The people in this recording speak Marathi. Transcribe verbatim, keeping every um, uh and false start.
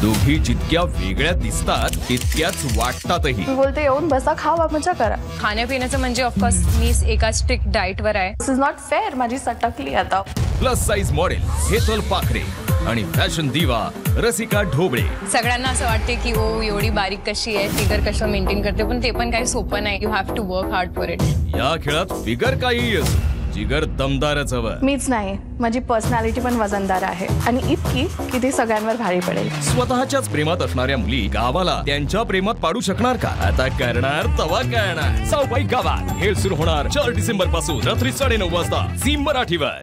दोघी जितक्या वेगळ्या दिसतात तितक्याच वाटतातही. मी बोलते येऊन बसा, खावा, मजा करा. खाण्यापिण्याचं म्हणजे ऑफकोर्स मी एका स्ट्रिक्ट डाएट वर आहे. This is not fair. माझी सटकली आता. प्लस साइज मॉडेल हेतल पाखरे आणि फॅशन दिवा रसिका ढोबळे. सगळ्यांना असं वाटते की ओ एवढी बारीक कशी आहे, फिगर कसं मेंटेन करते, पण ते पण काही सोपं नाही. You have to work hard for it. या खेळात फिगर काही असो, जिगर दमदारच हवं. मीच नाही, माझी पर्सनॅलिटी पण वजनदार आहे आणि इतकी की ती सगळ्यांवर भारी पडेल. स्वतःच्याच प्रेमात असणाऱ्या मुली गावाला त्यांच्या प्रेमात पाडू शकणार का? आता करणार तवा करणार. साऊबाई गावात खेळ सुरू होणार चार डिसेंबर पासून रात्री साडेनऊ वाजता झी मराठीवर.